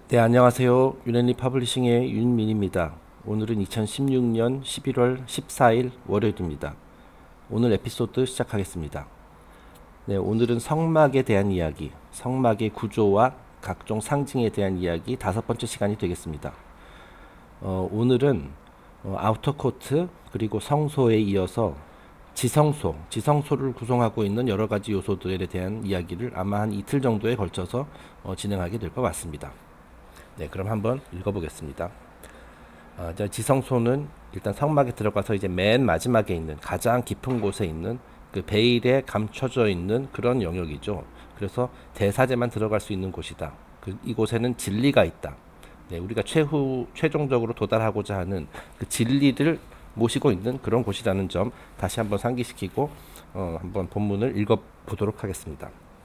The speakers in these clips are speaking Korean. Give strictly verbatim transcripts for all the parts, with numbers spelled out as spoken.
네, 안녕하세요. 유엔리 퍼블리싱의 윤민입니다. 오늘은 이천십육 년 십일월 십사일 월요일입니다. 오늘 에피소드 시작하겠습니다. 네, 오늘은 성막에 대한 이야기, 성막의 구조와 각종 상징에 대한 이야기 다섯 번째 시간이 되겠습니다. 어, 오늘은 어, 아우터코트 그리고 성소에 이어서 지성소, 지성소를 구성하고 있는 여러 가지 요소들에 대한 이야기를 아마 한 이틀 정도에 걸쳐서 어, 진행하게 될 것 같습니다. 네, 그럼 한번 읽어보겠습니다. 어, 지성소는 일단 성막에 들어가서 이제 맨 마지막에 있는 가장 깊은 곳에 있는 그 베일에 감춰져 있는 그런 영역이죠. 그래서 대사제만 들어갈 수 있는 곳이다. 그, 이곳에는 진리가 있다. 네, 우리가 최후 최종적으로 도달하고자 하는 그 진리를 모시고 있는 그런 곳이라는 점 다시 한번 상기시키고 어, 한번 본문을 읽어보도록 하겠습니다.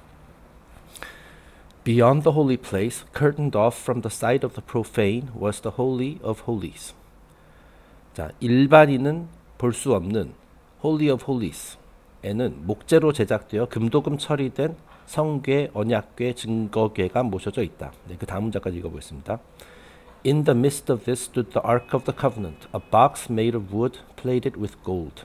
Beyond the holy place, curtained off from the sight of the profane, was the holy of holies. 자, 일반인은 볼 수 없는 holy of holies에는 목재로 제작되어 금도금 처리된 성궤, 언약궤, 증거궤가 모셔져 있다. 네, 그 다음 문장까지 읽어보겠습니다. In the midst of this stood the Ark of the Covenant, a box made of wood plated with gold.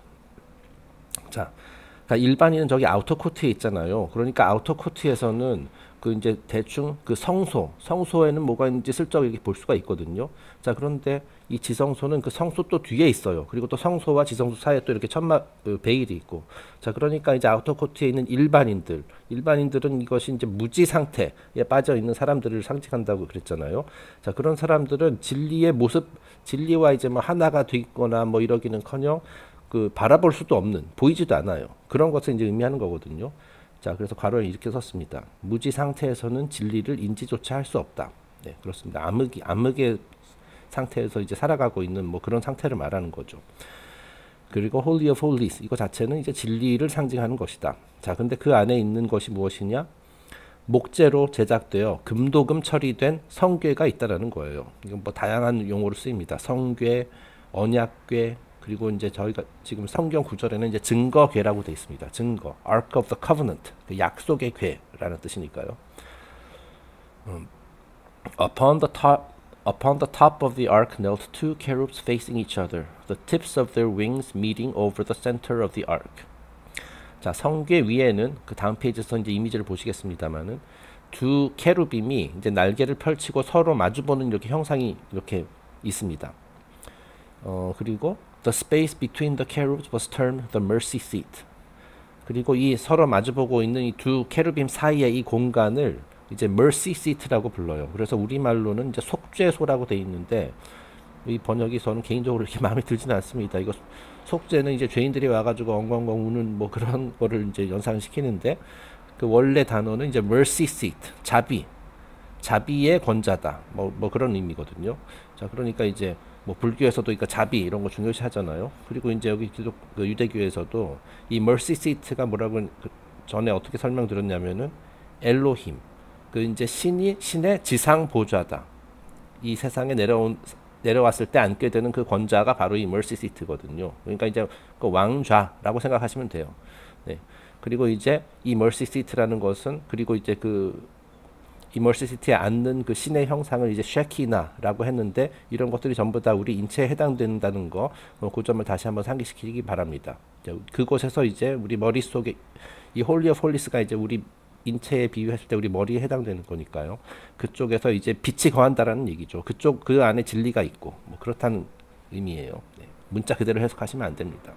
자, 그러니까 일반인은 저기 아우터 코트에 있잖아요. 그러니까 아우터 코트에서는 그 이제 대충 그 성소, 성소에는 뭐가 있는지 슬쩍 이렇게 볼 수가 있거든요. 자, 그런데 이 지성소는 그 성소 또 뒤에 있어요. 그리고 또 성소와 지성소 사이에 또 이렇게 천막 그 베일이 있고. 자, 그러니까 이제 아우터 코트에 있는 일반인들, 일반인들은 이것이 이제 무지 상태에 빠져 있는 사람들을 상징한다고 그랬잖아요. 자, 그런 사람들은 진리의 모습, 진리와 이제 뭐 하나가 되거나 뭐 이러기는커녕 그 바라볼 수도 없는, 보이지도 않아요. 그런 것을 이제 의미하는 거거든요. 자, 그래서 괄호에 이렇게 썼습니다. 무지 상태에서는 진리를 인지조차 할 수 없다. 네, 그렇습니다. 암흑이, 암흑의 상태에서 이제 살아가고 있는 뭐 그런 상태를 말하는 거죠. 그리고 Holy of Holies, 이거 자체는 이제 진리를 상징하는 것이다. 자, 근데 그 안에 있는 것이 무엇이냐? 목재로 제작되어 금도금 처리된 성궤가 있다라는 거예요. 이건 뭐 다양한 용어로 쓰입니다. 성궤, 언약궤, 그리고 이제 저희가 지금 성경 구절에는 이제 증거궤라고 되어 있습니다. 증거, Ark of the Covenant, 그 약속의 궤라는 뜻이니까요. 음, upon the top, upon the top of the ark knelt two cherubs facing each other, the tips of their wings meeting over the center of the ark. 자, 성궤 위에는 그 다음 페이지에서 이제 이미지를 보시겠습니다만은 두 케루빔이 이제 날개를 펼치고 서로 마주보는 이렇게 형상이 이렇게 있습니다. 어, 그리고 The space between the cherubs was termed the mercy seat. 그리고 이 서로 마주보고 있는 이 두 케루빔 사이의 이 공간을 이제 mercy seat라고 불러요. 그래서 우리말로는 이제 속죄소라고 돼 있는데 이 번역이 저는 개인적으로 이렇게 마음에 들지는 않습니다. 이거 속죄는 이제 죄인들이 와가지고 엉엉엉 우는 뭐 그런 거를 이제 연상시키는데 그 원래 단어는 이제 mercy seat, 자비, 자비의 권자다. 뭐, 뭐 그런 의미거든요. 자, 그러니까 이제 뭐 불교에서도 그러니까 자비 이런 거 중요시 하잖아요. 그리고 이제 여기 기독 그 유대교에서도 이 mercy seat가 뭐라고 그 전에 어떻게 설명드렸냐면은 엘로힘, 그 이제 신이 신의 지상 보좌다. 이 세상에 내려온 내려왔을 때 앉게 되는 그 권자가 바로 이 mercy seat거든요. 그러니까 이제 그 왕좌라고 생각하시면 돼요. 네. 그리고 이제 이 mercy seat라는 것은 그리고 이제 그 이머시시티에 앉는 그 신의 형상을 이제 쉐키나라고 했는데 이런 것들이 전부 다 우리 인체에 해당된다는 거, 그 점을 다시 한번 상기시키기 바랍니다. 그곳에서 이제 우리 머릿속에 이 홀리 오브 홀리스가 이제 우리 인체에 비유했을 때 우리 머리에 해당되는 거니까요. 그쪽에서 이제 빛이 거한다라는 얘기죠. 그쪽 그 안에 진리가 있고 뭐 그렇다는 의미예요. 네. 문자 그대로 해석하시면 안 됩니다.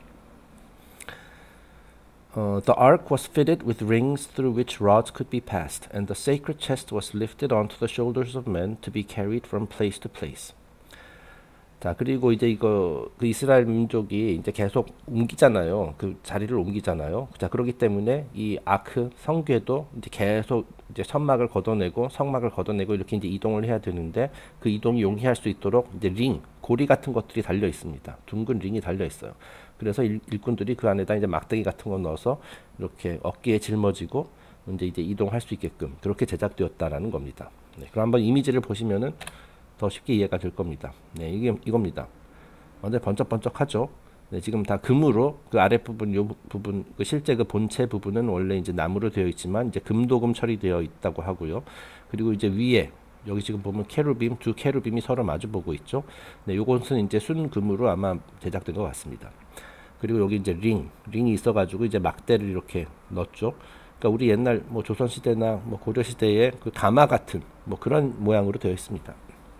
Uh, the ark was fitted with rings through which rods could be passed, and the sacred chest was lifted onto the shoulders of men to be carried from place to place. 자, 그리고 이제 이거 그 이스라엘 민족이 이제 계속 옮기잖아요. 그 자리를 옮기잖아요. 자, 그렇기 때문에 이 아크 성궤도 이제 계속 이제 천막을 걷어내고 성막을 걷어내고 이렇게 이제 이동을 해야 되는데 그 이동이 용이할 수 있도록 이제 링, 고리 같은 것들이 달려 있습니다. 둥근 링이 달려 있어요. 그래서 일, 일꾼들이 그 안에다 이제 막대기 같은 거 넣어서 이렇게 어깨에 짊어지고 이제 이제 이동할 수 있게끔 그렇게 제작되었다라는 겁니다. 네, 그럼 한번 이미지를 보시면은 더 쉽게 이해가 될 겁니다. 네, 이게 이겁니다. 완전 번쩍번쩍하죠. 네, 지금 다 금으로 그 아랫부분 요 부분 그 실제 그 본체 부분은 원래 이제 나무로 되어 있지만 이제 금도금 처리되어 있다고 하고요. 그리고 이제 위에 여기 지금 보면 캐루빔, 두 캐루빔이 서로 마주보고 있죠. 네, 요것은 이제 순금으로 아마 제작된 것 같습니다. 그리고 여기 이제 링, 링이 있어가지고 이제 막대를 이렇게 넣었죠. 그러니까 우리 옛날 뭐 조선 시대나 뭐 고려 시대의 그 가마 같은 뭐 그런 모양으로 되어 있습니다.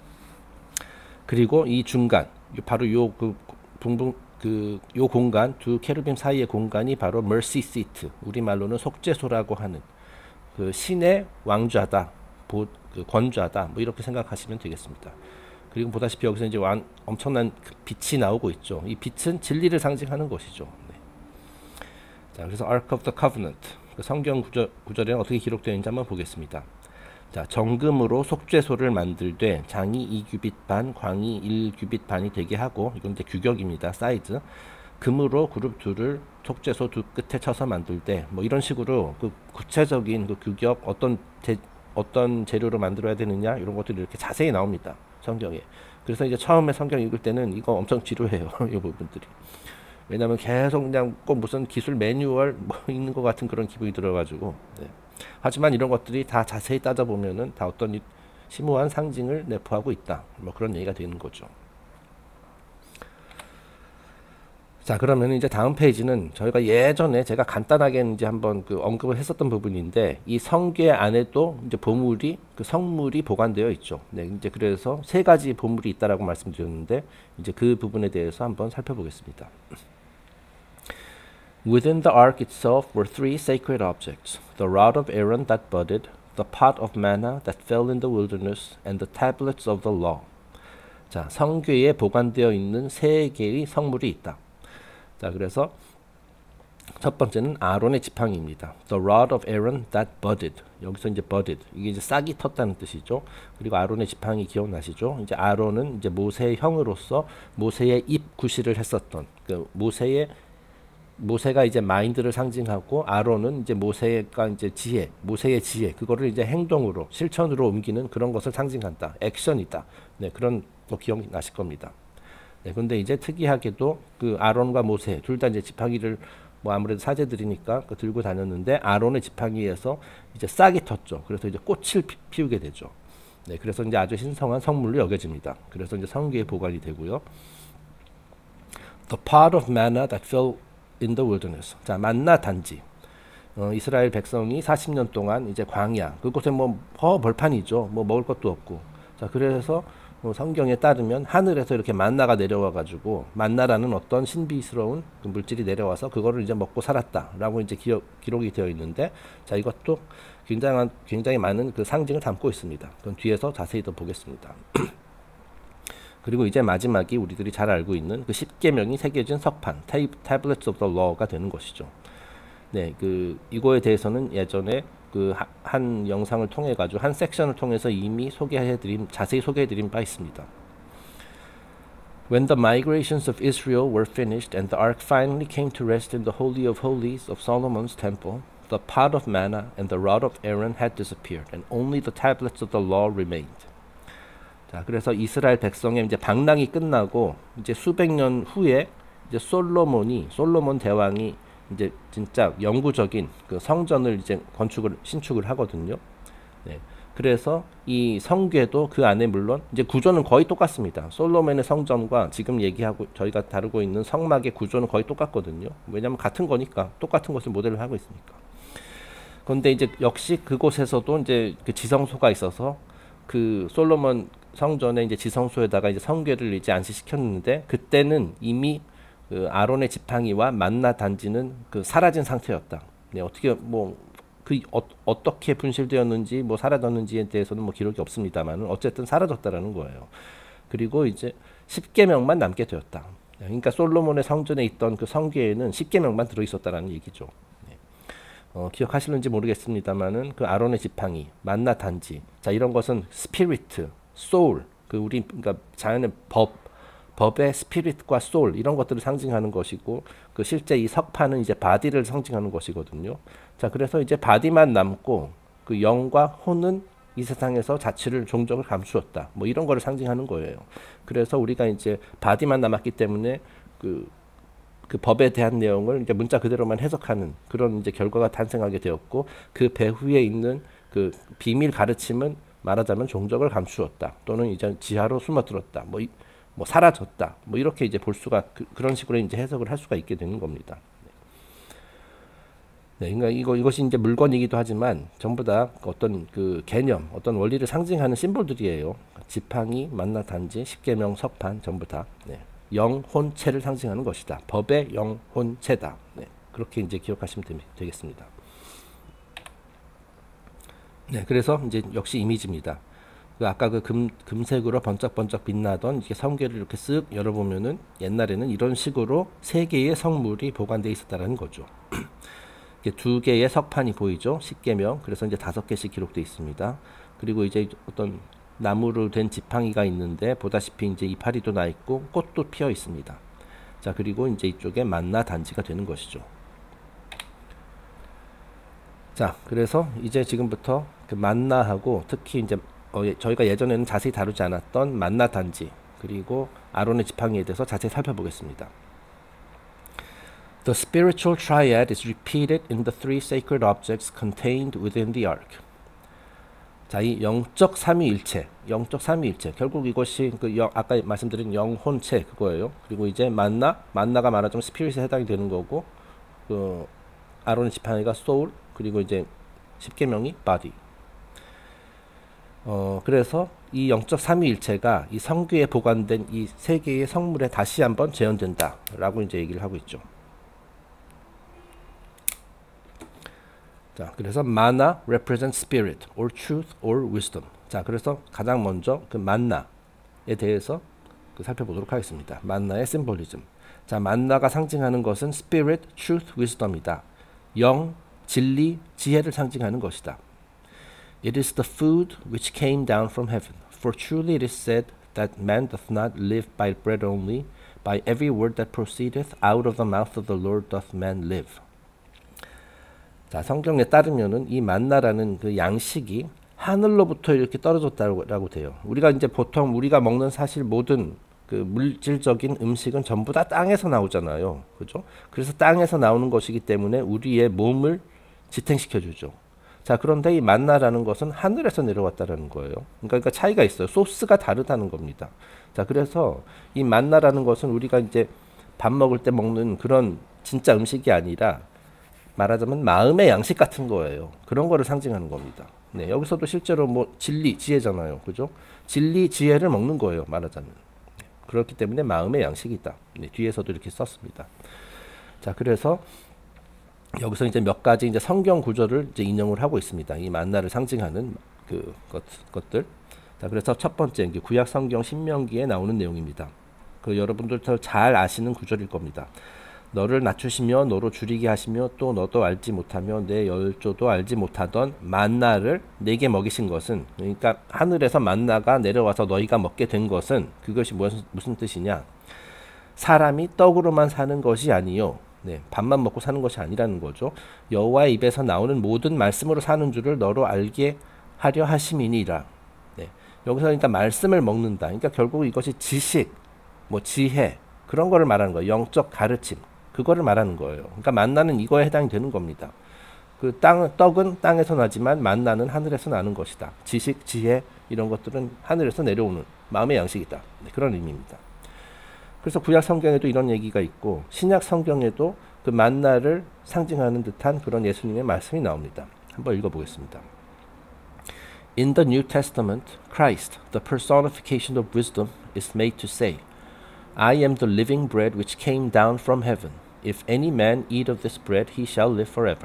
그리고 이 중간, 바로 요 그 붕붕 그 요 공간, 두 캐루빔 사이의 공간이 바로 mercy seat, 우리 말로는 속죄소라고 하는 그 신의 왕좌다, 보, 그 권좌다, 뭐 이렇게 생각하시면 되겠습니다. 그리고 보다시피 여기서 이제 완, 엄청난 빛이 나오고 있죠. 이 빛은 진리를 상징하는 것이죠. 네. 자, 그래서 Ark of the Covenant, 그 성경 구절, 구절에 어떻게 기록되어 있는지 한번 보겠습니다. 자, 정금으로 속죄소를 만들되 장이 이 규빗 반, 광이 일 규빗 반이 되게 하고, 이건 이제 규격입니다. 사이즈. 금으로 그룹 둘을 속죄소 두 끝에 쳐서 만들 때, 뭐 이런 식으로 그 구체적인 그 규격, 어떤 재, 어떤 재료로 만들어야 되느냐 이런 것들이 이렇게 자세히 나옵니다. 성경에. 그래서 이제 처음에 성경 읽을 때는 이거 엄청 지루해요. 이 부분들이. 왜냐하면 계속 그냥 꼭 무슨 기술 매뉴얼 뭐 읽는 것 같은 그런 기분이 들어가지고. 네. 하지만 이런 것들이 다 자세히 따져보면은 다 어떤 심오한 상징을 내포하고 있다. 뭐 그런 얘기가 되는 거죠. 자, 그러면 이제 다음 페이지는 저희가 예전에 제가 간단하게 이제 한번 그 언급을 했었던 부분인데, 이 성궤 안에도 이제 보물이, 그 성물이 보관되어 있죠. 네, 이제 그래서 세 가지 보물이 있다라고 말씀드렸는데, 이제 그 부분에 대해서 한번 살펴보겠습니다. Within the ark itself were three sacred objects: the rod of Aaron that budded, the pot of manna that fell in the wilderness, and the tablets of the law. 자, 성궤에 보관되어 있는 세 개의 성물이 있다. 자, 그래서 첫 번째는 아론의 지팡이입니다. The rod of Aaron that budded. 여기서 이제 budded, 이게 이제 싹이 텄다는 뜻이죠. 그리고 아론의 지팡이 기억나시죠? 이제 아론은 이제 모세의 형으로서 모세의 입 구실을 했었던, 그 모세의 모세가 이제 마인드를 상징하고, 아론은 이제 모세가 이제 지혜, 모세의 지혜, 그거를 이제 행동으로, 실천으로 옮기는 그런 것을 상징한다. 액션이다. 네, 그런 거 기억나실 겁니다. 네, 근데 이제 특이하게도 그 아론과 모세 둘 다 이제 지팡이를 뭐 아무래도 사제들이니까 그 들고 다녔는데, 아론의 지팡이에서 이제 싹이 텄죠. 그래서 이제 꽃을 피, 피우게 되죠. 네, 그래서 이제 아주 신성한 성물로 여겨집니다. 그래서 이제 성궤에 보관이 되고요. The pot of manna that fell in the wilderness. 자, 만나 단지. 어, 이스라엘 백성이 사십 년 동안 이제 광야, 그곳에 뭐 허 벌판이죠. 뭐 먹을 것도 없고. 자, 그래서 뭐 성경에 따르면 하늘에서 이렇게 만나가 내려와 가지고, 만나라는 어떤 신비스러운 그 물질이 내려와서 그거를 이제 먹고 살았다라고 이제 기억, 기록이 되어 있는데, 자, 이것도 굉장한 굉장히 많은 그 상징을 담고 있습니다. 그건 뒤에서 자세히 더 보겠습니다. 그리고 이제 마지막이 우리들이 잘 알고 있는 그 십계명이 새겨진 석판, Tablets of the Law가 되는 것이죠. 네, 그 이거에 대해서는 예전에 그 한 영상을 통해 가지고 한 섹션을 통해서 이미 소개해드린, 자세히 소개해드린 바 있습니다. When the migrations of Israel were finished and the ark finally came to rest in the Holy of Holies of Solomon's temple, the pot of manna and the rod of Aaron had disappeared, and only the tablets of the law remained. 자, 그래서 이스라엘 백성의 이제 방랑이 끝나고 이제 수백 년 후에 이제 솔로몬이 솔로몬 대왕이 이제 진짜 영구적인 그 성전을 이제 건축을 신축을 하거든요. 네. 그래서 이 성궤도 그 안에 물론 이제 구조는 거의 똑같습니다. 솔로몬의 성전과 지금 얘기하고 저희가 다루고 있는 성막의 구조는 거의 똑같거든요. 왜냐하면 같은 거니까, 똑같은 것을 모델을 하고 있으니까. 그런데 이제 역시 그곳에서도 이제 그 지성소가 있어서 그 솔로몬 성전의 이제 지성소에다가 이제 성궤를 이제 안식시켰는데, 그때는 이미 그 아론의 지팡이와 만나 단지는 그 사라진 상태였다. 네, 어떻게 뭐 그 어, 어떻게 분실되었는지 뭐 사라졌는지에 대해서는 뭐 기록이 없습니다만 어쨌든 사라졌다라는 거예요. 그리고 이제 십계명만 남게 되었다. 그러니까 솔로몬의 성전에 있던 그 성궤에는 십계명만 들어 있었다라는 얘기죠. 네. 어, 기억하실는지 모르겠습니다만은 그 아론의 지팡이, 만나 단지, 자, 이런 것은 스피리트, 소울, 그 우리 그러니까 자연의 법, 법의 스피릿과 소울, 이런 것들을 상징하는 것이고, 그 실제 이 석판은 이제 바디를 상징하는 것이거든요. 자, 그래서 이제 바디만 남고 그 영과 혼은 이 세상에서 자취를 종적을 감추었다. 뭐 이런 거를 상징하는 거예요. 그래서 우리가 이제 바디만 남았기 때문에 그, 그 법에 대한 내용을 이제 문자 그대로만 해석하는 그런 이제 결과가 탄생하게 되었고, 그 배후에 있는 그 비밀 가르침은 말하자면 종적을 감추었다. 또는 이제 지하로 숨어들었다. 뭐, 이, 뭐 사라졌다. 뭐 이렇게 이제 볼 수가 그, 그런 식으로 이제 해석을 할 수가 있게 되는 겁니다. 네, 그러니까 이거 이것이 이제 물건이기도 하지만 전부 다 어떤 그 개념, 어떤 원리를 상징하는 심볼들이에요. 지팡이, 만나, 단지, 십계명, 석판 전부 다 네, 영혼체를 상징하는 것이다. 법의 영혼체다. 네, 그렇게 이제 기억하시면 되, 되겠습니다. 네, 그래서 이제 역시 이미지입니다. 그 아까 그 금, 금색으로 번쩍번쩍 빛나던 이게 성게를 이렇게 쓱 열어보면은 옛날에는 이런 식으로 세 개의 성물이 보관되어 있었다는 거죠. 두 개의 석판이 보이죠. 십계명. 그래서 이제 다섯 개씩 기록되어 있습니다. 그리고 이제 어떤 나무로 된 지팡이가 있는데 보다시피 이제 이파리도 나 있고 꽃도 피어 있습니다. 자, 그리고 이제 이쪽에 만나 단지가 되는 것이죠. 자, 그래서 이제 지금부터 그 만나하고 특히 이제 어, 예, 저희가 예전에는 자세히 다루지 않았던 만나 단지 그리고 아론의 지팡이에 대해서 자세히 살펴보겠습니다. The spiritual triad is repeated in the three sacred objects contained within the ark. 자, 이 영적 삼위일체, 영적 삼위일체. 결국 이것이 그 영, 아까 말씀드린 영혼체 그거예요. 그리고 이제 만나, 만나가 말하자면 스피릿에 해당이 되는 거고, 그 아론의 지팡이가 soul, 그리고 이제 십계명이 body. 어, 그래서 이 영적 삼위일체가 이 성교에 보관된 이 세 개의 성물에 다시 한번 재현된다라고 이제 얘기를 하고 있죠. 자, 그래서 만나 represents spirit or truth or wisdom. 자, 그래서 가장 먼저 그 만나에 대해서 그 살펴보도록 하겠습니다. 만나의 심볼리즘. 자, 만나가 상징하는 것은 spirit, truth, wisdom이다. 영, 진리, 지혜를 상징하는 것이다. It is the food which came down from heaven. For truly it is said that man doth not live by bread only, by every word that proceedeth out of the mouth of the Lord doth man live. 자, 성경에 따르면은 이 만나라는 그 양식이 하늘로부터 이렇게 떨어졌다고 돼요. 우리가 이제 보통 우리가 먹는 사실 모든 그 물질적인 음식은 전부 다 땅에서 나오잖아요. 그죠? 그래서 땅에서 나오는 것이기 때문에 우리의 몸을 지탱시켜 주죠. 자, 그런데 이 만나라는 것은 하늘에서 내려왔다라는 거예요. 그러니까, 그러니까 차이가 있어요. 소스가 다르다는 겁니다. 자, 그래서 이 만나라는 것은 우리가 이제 밥 먹을 때 먹는 그런 진짜 음식이 아니라 말하자면 마음의 양식 같은 거예요. 그런 거를 상징하는 겁니다. 네, 여기서도 실제로 뭐 진리, 지혜잖아요. 그죠? 진리, 지혜를 먹는 거예요. 말하자면. 네, 그렇기 때문에 마음의 양식이다. 네, 뒤에서도 이렇게 썼습니다. 자, 그래서 여기서 이제 몇 가지 이제 성경 구절을 이제 인용을 하고 있습니다. 이 만나를 상징하는 그 것, 것들. 자, 그래서 첫 번째 이제 구약 성경 신명기에 나오는 내용입니다. 그 여러분들도 잘 아시는 구절일 겁니다. 너를 낮추시며 너로 줄이게 하시며 또 너도 알지 못하며 내 열조도 알지 못하던 만나를 내게 먹이신 것은, 그러니까 하늘에서 만나가 내려와서 너희가 먹게 된 것은 그것이 무슨, 무슨 뜻이냐? 사람이 떡으로만 사는 것이 아니요, 네, 밥만 먹고 사는 것이 아니라는 거죠. 여호와의 입에서 나오는 모든 말씀으로 사는 줄을 너로 알게 하려 하심이니라. 네, 여기서 그러니까 말씀을 먹는다. 그러니까 결국 이것이 지식, 뭐 지혜 그런 거를 말하는 거예요. 영적 가르침. 그거를 말하는 거예요. 그러니까 만나는 이거에 해당이 되는 겁니다. 그 땅, 떡은 땅에서 나지만 만나는 하늘에서 나는 것이다. 지식, 지혜 이런 것들은 하늘에서 내려오는 마음의 양식이다. 네, 그런 의미입니다. 그래서 구약 성경에도 이런 얘기가 있고 신약 성경에도 그 만나를 상징하는 듯한 그런 예수님의 말씀이 나옵니다. 한번 읽어보겠습니다. In the New Testament, Christ, the personification of wisdom, is made to say, I am the living bread which came down from heaven. If any man eat of this bread, he shall live forever.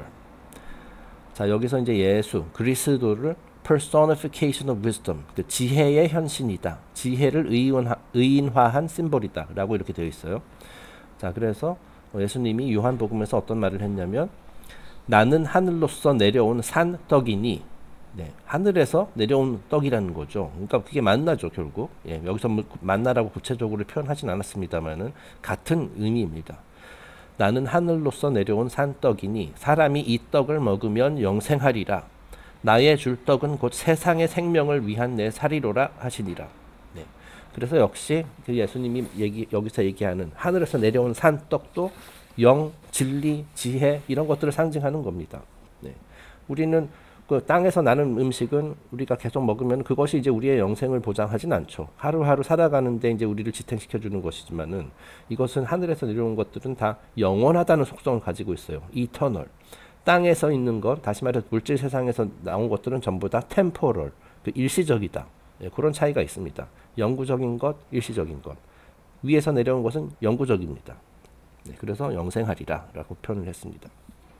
자, 여기서 이제 예수, 그리스도를 personification of wisdom, 그 지혜의 현신이다. 지혜를 의인화, 의인화한 심볼이다. 라고 이렇게 되어 있어요. 자, 그래서 예수님이 요한복음에서 어떤 말을 했냐면, 나는 하늘로서 내려온 산떡이니, 네, 하늘에서 내려온 떡이라는 거죠. 그러니까 그게 만나죠, 결국. 예, 여기서 뭐 만나라고 구체적으로 표현하진 않았습니다만은 같은 의미입니다. 나는 하늘로서 내려온 산떡이니 사람이 이 떡을 먹으면 영생하리라. 나의 줄 떡은 곧 세상의 생명을 위한 내 살이로라 하시니라. 네, 그래서 역시 그 예수님이 얘기, 여기서 얘기하는 하늘에서 내려온 산떡도 영, 진리, 지혜 이런 것들을 상징하는 겁니다. 네, 우리는 그 땅에서 나는 음식은 우리가 계속 먹으면 그것이 이제 우리의 영생을 보장하진 않죠. 하루하루 살아가는데 이제 우리를 지탱시켜 주는 것이지만은 이것은 하늘에서 내려온 것들은 다 영원하다는 속성을 가지고 있어요. 이터널. 땅에서 있는 것, 다시 말해서 물질 세상에서 나온 것들은 전부 다 템포럴, 그 일시적이다. 예, 그런 차이가 있습니다. 영구적인 것, 일시적인 것. 위에서 내려온 것은 영구적입니다. 네, 그래서 영생하리라 라고 표현을 했습니다.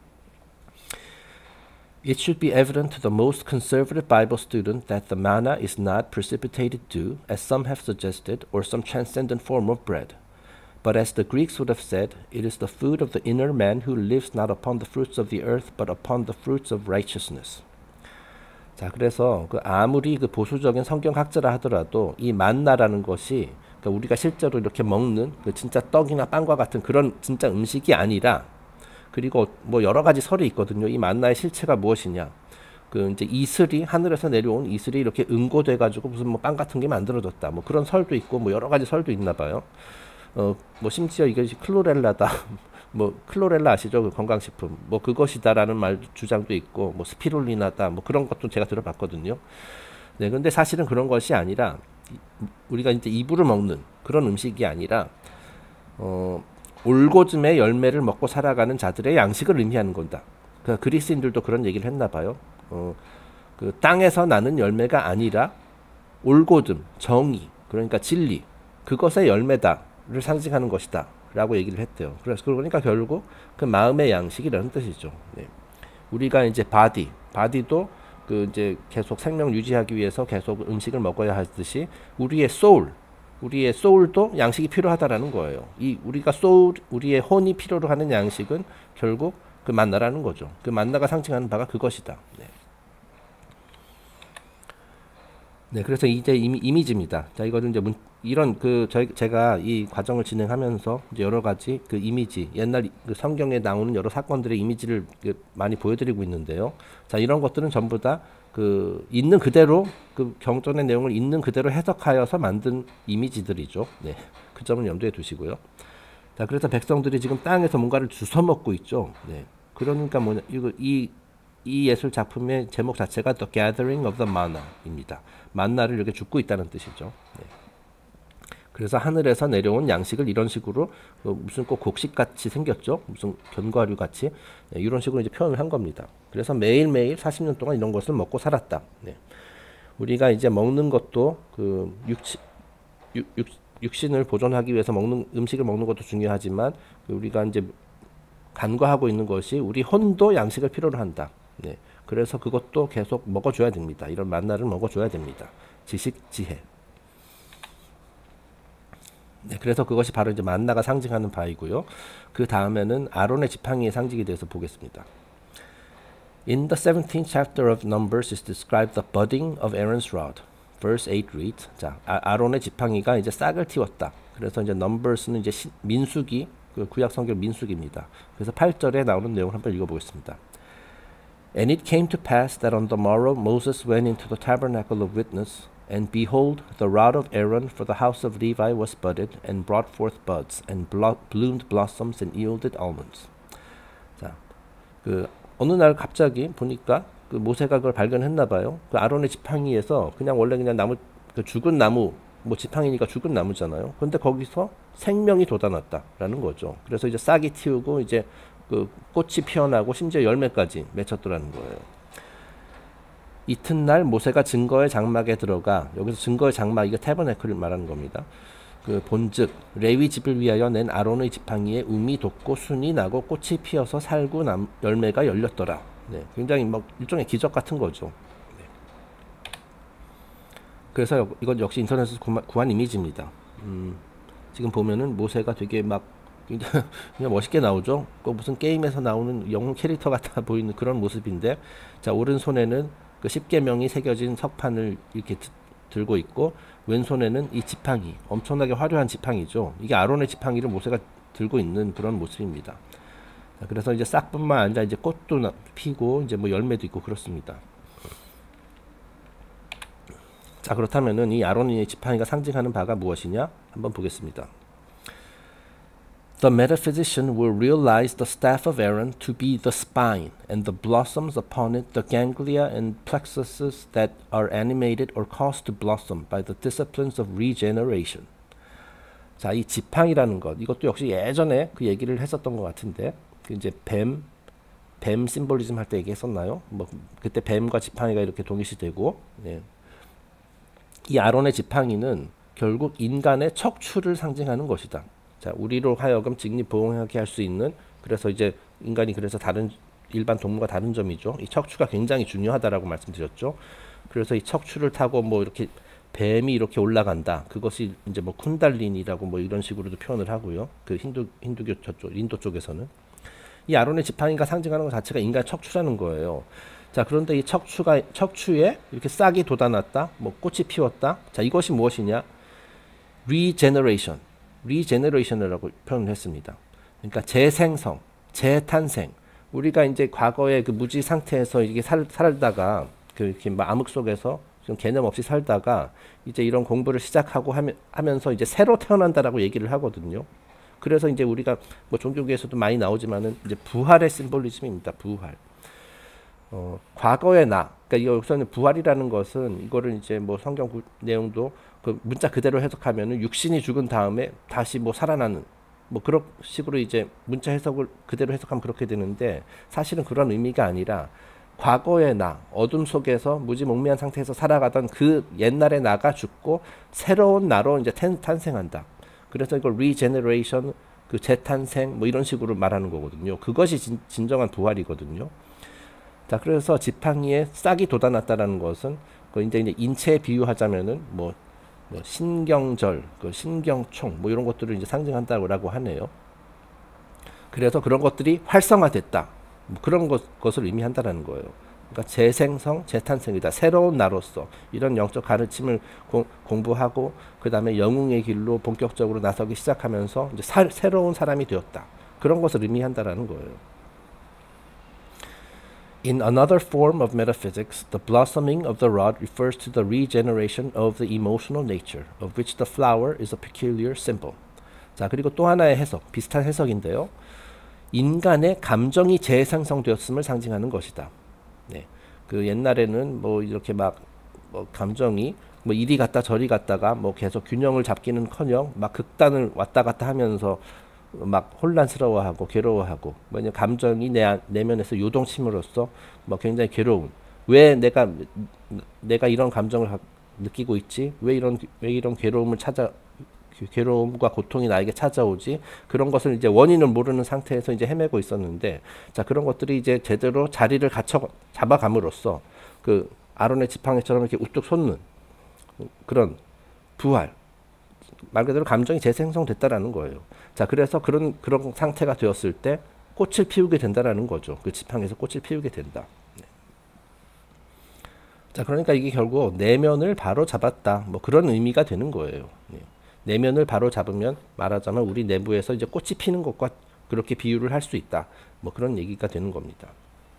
It should be evident to the most conservative Bible student that the manna is not precipitated dew, as some have suggested, or some transcendent form of bread. But as the Greeks would have said, it is the food of the inner man who lives not upon the fruits of the earth, but upon the fruits of righteousness. 자, 그래서 그 아무리 그 보수적인 성경학자라 하더라도 이 만나라는 것이 그러니까 우리가 실제로 이렇게 먹는 그 진짜 떡이나 빵과 같은 그런 진짜 음식이 아니라, 그리고 뭐 여러 가지 설이 있거든요. 이 만나의 실체가 무엇이냐? 그 이제 이슬이 하늘에서 내려온 이슬이 이렇게 응고돼 가지고 무슨 뭐 빵 같은 게 만들어졌다. 뭐 그런 설도 있고 뭐 여러 가지 설도 있나 봐요. 어, 뭐 심지어 이것이 클로렐라다. 뭐 클로렐라 아시죠? 그 건강식품. 뭐 그것이다라는 말 주장도 있고 뭐 스피룰리나다. 뭐 그런 것도 제가 들어봤거든요. 네, 근데 사실은 그런 것이 아니라 우리가 이제 이불을 먹는 그런 음식이 아니라 어 올고즘의 열매를 먹고 살아가는 자들의 양식을 의미하는 건다. 그 그리스인들도 그런 얘기를 했나 봐요. 어, 그 땅에서 나는 열매가 아니라 올고즘, 정의, 그러니까 진리, 그것의 열매다를 상징하는 것이다 라고 얘기를 했대요. 그래서 그러니까 결국 그 마음의 양식이라는 뜻이죠. 네. 우리가 이제 바디, 바디도 그 이제 계속 생명 유지하기 위해서 계속 음식을 먹어야 하듯이 우리의 소울, 우리의 소울도 양식이 필요하다라는 거예요. 이 우리가 소울, 우리의 혼이 필요로 하는 양식은 결국 그 만나라는 거죠. 그 만나가 상징하는 바가 그것이다. 네. 네, 그래서 이제 이미, 이미지입니다. 자, 이거는 이제 문, 이런 그 저희 제가 이 과정을 진행하면서 이제 여러 가지 그 이미지, 옛날 그 성경에 나오는 여러 사건들의 이미지를 그 많이 보여드리고 있는데요. 자, 이런 것들은 전부 다 그 있는 그대로 그 경전의 내용을 있는 그대로 해석하여서 만든 이미지들이죠. 네, 그 점은 염두에 두시고요. 자, 그래서 백성들이 지금 땅에서 뭔가를 주워 먹고 있죠. 네, 그러니까 뭐냐, 이거 이 이 예술 작품의 제목 자체가 The Gathering of the Manna입니다. 만나를 이렇게 줍고 있다는 뜻이죠. 네. 그래서 하늘에서 내려온 양식을 이런 식으로 어, 무슨 꼭 곡식같이 생겼죠. 무슨 견과류 같이 네, 이런 식으로 이제 표현을 한 겁니다. 그래서 매일매일 사십 년 동안 이런 것을 먹고 살았다. 네. 우리가 이제 먹는 것도 그 육치, 육, 육, 육신을 보존하기 위해서 먹는 음식을 먹는 것도 중요하지만 그 우리가 이제 간과하고 있는 것이 우리 혼도 양식을 필요로 한다. 네. 그래서 그것도 계속 먹어줘야 됩니다. 이런 만나를 먹어줘야 됩니다. 지식, 지혜. 네, 그래서 그것이 바로 이제 만나가 상징하는 바이고요. 그 다음에는 아론의 지팡이의 상징에 대해서 보겠습니다. In the seventeenth chapter of Numbers is described the budding of Aaron's rod. Verse eight reads, 자, 아, 아론의 지팡이가 이제 싹을 틔웠다. 그래서 이제 Numbers는 이제 시, 민수기, 그 구약 성경 민수기입니다. 그래서 팔 절에 나오는 내용을 한번 읽어보겠습니다. And it came to pass that on the morrow Moses went into the tabernacle of witness, and behold, the rod of Aaron for the house of Levi was budded, and brought forth buds, and blo- bloomed blossoms, and yielded almonds. 자, 그 어느 날 갑자기 보니까 그 모세가 그걸 발견했나 봐요. 그 아론의 지팡이에서 그냥 원래 그냥 나무, 그 죽은 나무, 뭐 지팡이니까 죽은 나무잖아요. 근데 거기서 생명이 돋아났다라는 거죠. 그래서 이제 싹이 틔우고 이제 그 꽃이 피어나고 심지어 열매까지 맺혔더라는 거예요. 이튿날 모세가 증거의 장막에 들어가, 여기서 증거의 장막, 이게 태버네클을 말하는 겁니다. 그 본즉 레위 집을 위하여 낸 아론의 지팡이에 um이 돋고 순이 나고 꽃이 피어서 살구 남, 열매가 열렸더라. 네, 굉장히 막 일종의 기적 같은 거죠. 네. 그래서 이건 역시 인터넷에서 구한, 구한 이미지입니다. 음, 지금 보면은 모세가 되게 막 그냥 멋있게 나오죠. 그 무슨 게임에서 나오는 영웅 캐릭터 같아 보이는 그런 모습인데, 자, 오른손에는 그 십계명이 새겨진 석판을 이렇게 드, 들고 있고, 왼손에는 이 지팡이, 엄청나게 화려한 지팡이죠. 이게 아론의 지팡이를 모세가 들고 있는 그런 모습입니다. 자, 그래서 이제 싹뿐만 아니라 이제 꽃도 나, 피고 이제 뭐 열매도 있고 그렇습니다. 자, 그렇다면은 이 아론의 지팡이가 상징하는 바가 무엇이냐? 한번 보겠습니다. The metaphysician will realize the staff of Aaron to be the spine, and the blossoms upon it the ganglia and plexuses that are animated or caused to blossom by the disciplines of regeneration. 자, 이 지팡이라는 것, 이것도 역시 예전에 그 얘기를 했었던 것 같은데, 그 이제 뱀, 뱀 심볼리즘 할 때 얘기했었나요? 뭐 그때 뱀과 지팡이가 이렇게 동일시되고, 예. 이 아론의 지팡이는 결국 인간의 척추를 상징하는 것이다. 자, 우리로 하여금 직립보행하게 할 수 있는, 그래서 이제 인간이 그래서 다른 일반 동물과 다른 점이죠. 이 척추가 굉장히 중요하다라고 말씀드렸죠. 그래서 이 척추를 타고 뭐 이렇게 뱀이 이렇게 올라간다. 그것이 이제 뭐 쿤달린이라고 뭐 이런 식으로도 표현을 하고요. 그 힌두 힌두교 저쪽 인도 쪽에서는 이 아론의 지팡이가 상징하는 것 자체가 인간 척추라는 거예요. 자, 그런데 이 척추가 척추에 이렇게 싹이 돋아났다. 뭐 꽃이 피웠다. 자, 이것이 무엇이냐? regeneration. 리제너레이션이라고 표현을 했습니다. 그러니까 재생성, 재탄생. 우리가 이제 과거에 그 무지 상태에서 이게 살, 살다가 그 이렇게 막 암흑 속에서 좀 개념 없이 살다가 이제 이런 공부를 시작하고 하면, 하면서 이제 새로 태어난다라고 얘기를 하거든요. 그래서 이제 우리가 뭐 종교계에서도 많이 나오지만은 이제 부활의 심볼리즘입니다. 부활. 어, 과거의 나. 그러니까 여기서는 부활이라는 것은 이거를 이제 뭐 성경 구, 내용도 그 문자 그대로 해석하면은 육신이 죽은 다음에 다시 뭐 살아나는 뭐 그런 식으로 이제 문자 해석을 그대로 해석하면 그렇게 되는데 사실은 그런 의미가 아니라 과거의 나, 어둠 속에서 무지몽매한 상태에서 살아가던 그 옛날의 나가 죽고 새로운 나로 이제 탄, 탄생한다. 그래서 이걸 regeneration, 그 재탄생 뭐 이런 식으로 말하는 거거든요. 그것이 진, 진정한 부활이거든요. 자, 그래서 지팡이에 싹이 돋아났다라는 것은 그 이제, 이제 인체에 비유하자면은 뭐, 뭐 신경절, 그 신경총 뭐 이런 것들을 이제 상징한다고 하네요. 그래서 그런 것들이 활성화됐다. 뭐 그런 것, 것을 의미한다라는 거예요. 그러니까 재생성, 재탄생이다. 새로운 나로서 이런 영적 가르침을 고, 공부하고 그 다음에 영웅의 길로 본격적으로 나서기 시작하면서 이제 사, 새로운 사람이 되었다. 그런 것을 의미한다라는 거예요. In another form of metaphysics, the blossoming of the rod refers to the regeneration of the emotional nature, of which the flower is a peculiar symbol. 자, 그리고 또 하나의 해석, 비슷한 해석인데요. 인간의 감정이 재생성되었음을 상징하는 것이다. 네, 그 옛날에는 뭐 이렇게 막 뭐 감정이 뭐 이리 갔다 저리 갔다가 뭐 계속 균형을 잡기는커녕 막 극단을 왔다 갔다 하면서 막 혼란스러워하고 괴로워하고 뭐냐 감정이 내 내면에서 요동침으로써 뭐 굉장히 괴로움. 왜 내가 내가 이런 감정을 느끼고 있지? 왜 이런 왜 이런 괴로움을 찾아 괴로움과 고통이 나에게 찾아오지? 그런 것을 이제 원인을 모르는 상태에서 이제 헤매고 있었는데, 자, 그런 것들이 이제 제대로 자리를 갖춰 잡아감으로써 그 아론의 지팡이처럼 이렇게 우뚝 솟는 그런 부활, 말 그대로 감정이 재생성됐다라는 거예요. 자, 그래서 그런 그런 상태가 되었을 때 꽃을 피우게 된다라는 거죠. 그 지팡이에서 꽃을 피우게 된다. 네. 자, 그러니까 이게 결국 내면을 바로 잡았다. 뭐 그런 의미가 되는 거예요. 네. 내면을 바로 잡으면 말하자면 우리 내부에서 이제 꽃이 피는 것과 그렇게 비유를 할 수 있다. 뭐 그런 얘기가 되는 겁니다.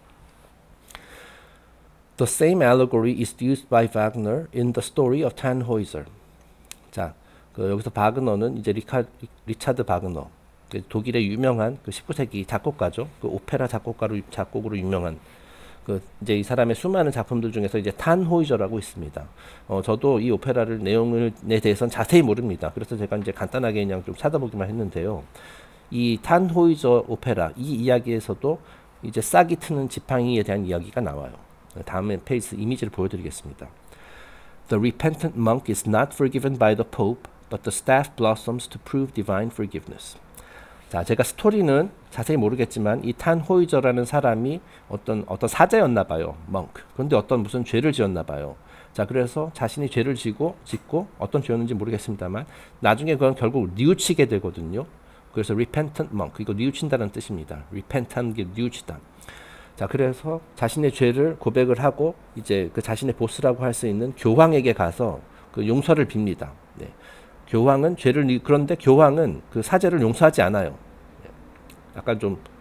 The same allegory is used by Wagner in the story of Tannhäuser. 자, 그 여기서 바그너는 이제 리카, 리차드 바그너, 그 독일의 유명한 그 십구 세기 작곡가죠. 그 오페라 작곡가로 작곡으로 유명한 그 이제 이 사람의 수많은 작품들 중에서 이제 탄호이저라고 있습니다. 어, 저도 이 오페라를 내용에 대해서는 자세히 모릅니다. 그래서 제가 이제 간단하게 그냥 좀 찾아보기만 했는데요. 이 탄호이저 오페라 이 이야기에서도 이제 싹이 트는 지팡이에 대한 이야기가 나와요. 다음에 페이지 이미지를 보여드리겠습니다. The repentant monk is not forgiven by the Pope, but the staff blossoms to prove divine forgiveness. 자, 제가 스토리는 자세히 모르겠지만 이 탄호이저라는 사람이 어떤 어떤 사제였나 봐요. monk. 그런데 어떤 무슨 죄를 지었나 봐요. 자, 그래서 자신이 죄를 지고 짓고 어떤 죄였는지 모르겠습니다만 나중에 그건 결국 뉘우치게 되거든요. 그래서 repentant monk, 이거 뉘우친다는 뜻입니다. repent한 게 뉘우치다. 자, 그래서 자신의 죄를 고백을 하고 이제 그 자신의 보스라고 할 수 있는 교황에게 가서 그 용서를 빕니다. 네. 교황은 죄를 그런데 교황은 그 사제를 용서하지 않아요. 약간 좀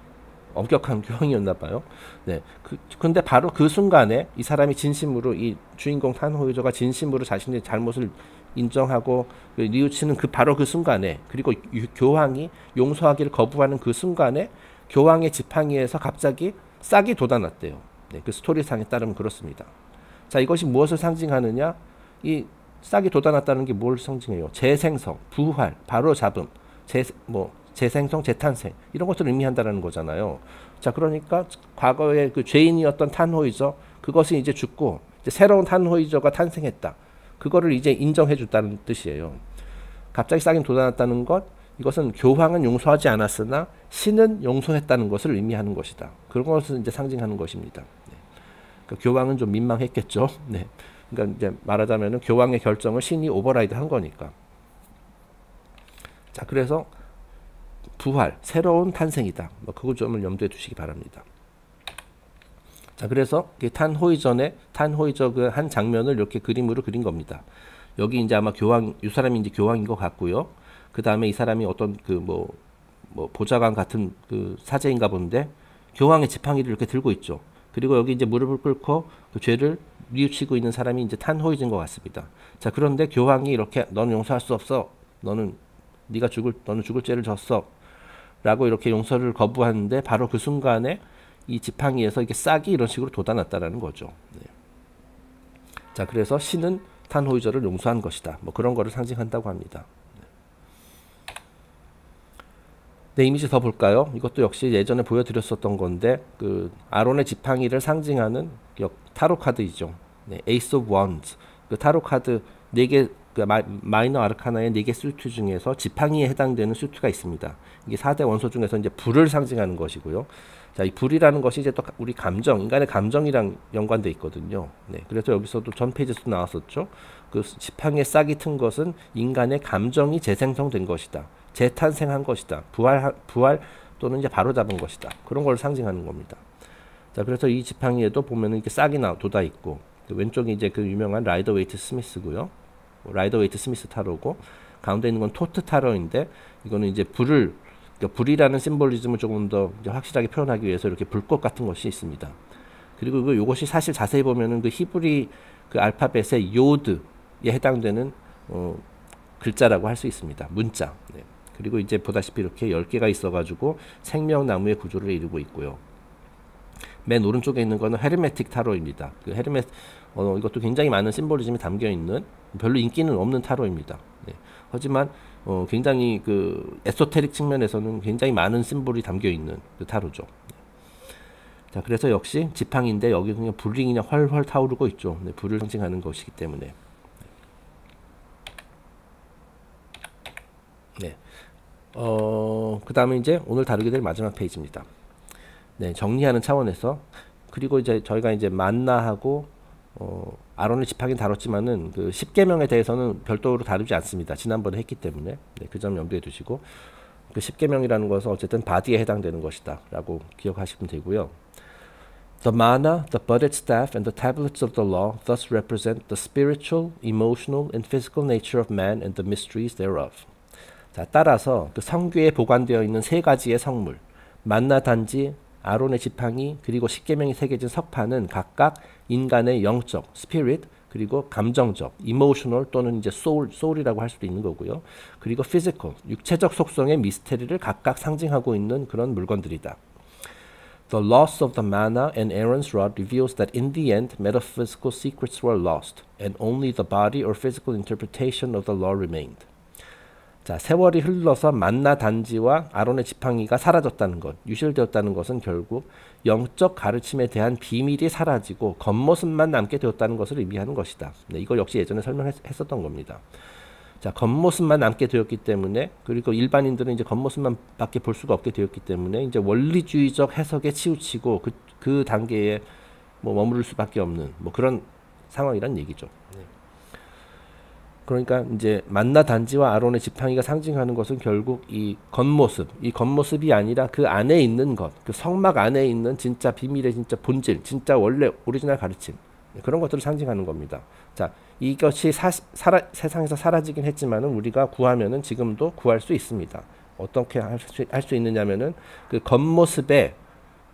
엄격한 교황이었나 봐요. 네. 그, 근데 바로 그 순간에 이 사람이 진심으로, 이 주인공 탄호이저가 진심으로 자신의 잘못을 인정하고 그 뉘우치는 그 바로 그 순간에, 그리고 유, 교황이 용서하기를 거부하는 그 순간에 교황의 지팡이에서 갑자기 싹이 돋아났대요. 네, 그 스토리상에 따르면 그렇습니다. 자, 이것이 무엇을 상징하느냐? 이 싹이 돋아났다는 게 뭘 상징해요? 재생성, 부활, 바로잡음, 재, 뭐 재생성, 재탄생, 이런 것들을 의미한다는 거잖아요. 자, 그러니까 과거에 그 죄인이었던 탄호이저, 그것이 이제 죽고 이제 새로운 탄호이저가 탄생했다. 그거를 이제 인정해 줬다는 뜻이에요. 갑자기 싹이 돋아났다는 것, 이것은 교황은 용서하지 않았으나 신은 용서했다는 것을 의미하는 것이다. 그런 것을 이제 상징하는 것입니다. 네. 그러니까 교황은 좀 민망했겠죠. 네. 그러니까 이제 말하자면은 교황의 결정을 신이 오버라이드 한 거니까. 자, 그래서 부활, 새로운 탄생이다. 뭐 그거 점을 염두에 두시기 바랍니다. 자, 그래서 탄호이전의 탄호이저 그 한 장면을 이렇게 그림으로 그린 겁니다. 여기 이제 아마 교황, 이 사람이 이제 교황인 것 같고요. 그 다음에 이 사람이 어떤 그 뭐 뭐 보좌관 같은 그 사제인가 본데 교황의 지팡이를 이렇게 들고 있죠. 그리고 여기 이제 무릎을 꿇고 그 죄를 뉘우치고 있는 사람이 이제 탄호이저인 것 같습니다. 자, 그런데 교황이 이렇게 너는 용서할 수 없어. 너는 네가 죽을 너는 죽을 죄를 졌어. 라고 이렇게 용서를 거부하는데 바로 그 순간에 이 지팡이에서 이게 싹이 이런 식으로 돋아났다라는 거죠. 네. 자, 그래서 신은 탄호이저를 용서한 것이다. 뭐 그런 거를 상징한다고 합니다. 네, 이미지 더 볼까요? 이것도 역시 예전에 보여드렸었던 건데 그 아론의 지팡이를 상징하는 타로 카드이죠. 네, 에이스 오브 원즈. 그 타로 카드 네 개, 그 마이너 아르카나의 네 개 수트 중에서 지팡이에 해당되는 수트가 있습니다. 이게 사 대 원소 중에서 이제 불을 상징하는 것이고요. 자, 이 불이라는 것이 이제 또 우리 감정, 인간의 감정이랑 연관돼 있거든요. 네, 그래서 여기서도 전 페이지에서 나왔었죠. 그 지팡이에 싹이 튼 것은 인간의 감정이 재생성된 것이다. 재탄생한 것이다. 부활, 부활 또는 이제 바로잡은 것이다. 그런 걸 상징하는 겁니다. 자, 그래서 이 지팡이에도 보면은 이렇게 싹이 나 돋아 있고, 왼쪽이 이제 그 유명한 라이더 웨이트 스미스고요. 라이더 웨이트 스미스 타로고, 가운데 있는 건 토트 타로인데, 이거는 이제 불을, 그러니까 불이라는 심볼리즘을 조금 더 이제 확실하게 표현하기 위해서 이렇게 불꽃 같은 것이 있습니다. 그리고 그 요것이 사실 자세히 보면은 그 히브리 그 알파벳의 요드에 해당되는 어, 글자라고 할 수 있습니다. 문자. 네. 그리고 이제 보다시피 이렇게 열 개가 있어가지고 생명나무의 구조를 이루고 있고요. 맨 오른쪽에 있는 거는 헤르메틱 타로입니다. 그 헤르메 어, 이것도 굉장히 많은 심볼리즘이 담겨 있는 별로 인기는 없는 타로입니다. 네. 하지만 어, 굉장히 그 에소테릭 측면에서는 굉장히 많은 심볼이 담겨 있는 그 타로죠. 네. 자, 그래서 역시 지팡인데 여기 그냥 불이 그냥 활활 타오르고 있죠. 네, 불을 상징하는 것이기 때문에. 네. 어, 그 다음에 이제 오늘 다루게 될 마지막 페이지입니다. 네, 정리하는 차원에서. 그리고 이제 저희가 이제 만나하고 어, 아론의 지팡이는 다뤘지만은 그 십계명에 대해서는 별도로 다루지 않습니다. 지난번에 했기 때문에. 네, 그 점 염두에 두시고, 그 십계명이라는 것은 어쨌든 바디에 해당되는 것이다 라고 기억하시면 되고요. The manna, the budded staff, and the tablets of the law thus represent the spiritual, emotional, and physical nature of man and the mysteries thereof. 자, 따라서 그 성궤에 보관되어 있는 세 가지의 성물, 만나 단지, 아론의 지팡이, 그리고 십계명이 새겨진 석판은 각각 인간의 영적, spirit, 그리고 감정적, emotional 또는 이제 soul, soul이라고 할 수도 있는 거고요. 그리고 physical, 육체적 속성의 미스테리를 각각 상징하고 있는 그런 물건들이다. The loss of the manna and Aaron's rod reveals that in the end metaphysical secrets were lost, and only the body or physical interpretation of the law remained. 자, 세월이 흘러서 만나 단지와 아론의 지팡이가 사라졌다는 것, 유실되었다는 것은 결국 영적 가르침에 대한 비밀이 사라지고 겉모습만 남게 되었다는 것을 의미하는 것이다. 네, 이걸 역시 예전에 설명했었던 겁니다. 자, 겉모습만 남게 되었기 때문에, 그리고 일반인들은 이제 겉모습만 밖에 볼 수가 없게 되었기 때문에 이제 원리주의적 해석에 치우치고 그, 그 단계에 뭐 머무를 수밖에 없는 뭐 그런 상황이란 얘기죠. 네. 그러니까 이제 만나 단지와 아론의 지팡이가 상징하는 것은 결국 이 겉모습, 이 겉모습이 아니라 그 안에 있는 것, 그 성막 안에 있는 진짜 비밀의 진짜 본질, 진짜 원래 오리지널 가르침, 그런 것들을 상징하는 겁니다. 자, 이것이 사, 사라, 세상에서 사라지긴 했지만은 우리가 구하면은 지금도 구할 수 있습니다. 어떻게 할 수 할 수 있느냐면은 그 겉모습에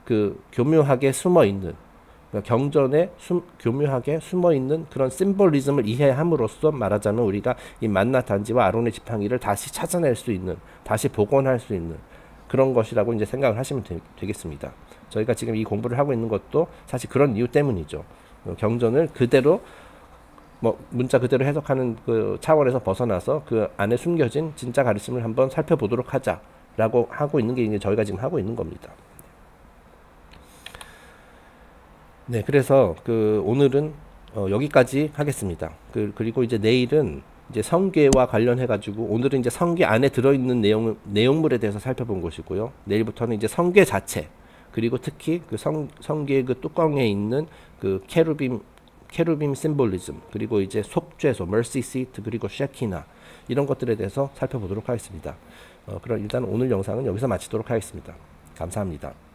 그 교묘하게 숨어 있는, 그러니까 경전에 숨, 교묘하게 숨어 있는 그런 심볼리즘을 이해함으로써 말하자면 우리가 이 만나 단지와 아론의 지팡이를 다시 찾아낼 수 있는, 다시 복원할 수 있는 그런 것이라고 이제 생각을 하시면 되, 되겠습니다. 저희가 지금 이 공부를 하고 있는 것도 사실 그런 이유 때문이죠. 경전을 그대로 뭐 문자 그대로 해석하는 그 차원에서 벗어나서 그 안에 숨겨진 진짜 가르침을 한번 살펴보도록 하자라고 하고 있는 게 이제 저희가 지금 하고 있는 겁니다. 네, 그래서 그 오늘은 어 여기까지 하겠습니다. 그 그리고 이제 내일은 이제 성계와 관련해 가지고, 오늘은 이제 성계 안에 들어있는 내용 내용물에 대해서 살펴본 것이고요. 내일부터는 이제 성계 자체, 그리고 특히 그 성 성계 그 뚜껑에 있는 그 케루빔 케루빔 심볼리즘, 그리고 이제 속죄소, mercy seat, 그리고 셰키나, 이런 것들에 대해서 살펴보도록 하겠습니다. 어, 그럼 일단 오늘 영상은 여기서 마치도록 하겠습니다. 감사합니다.